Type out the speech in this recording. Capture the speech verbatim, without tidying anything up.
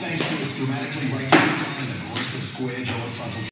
Thanks to its dramatically right to the front and aggressive square jaw frontal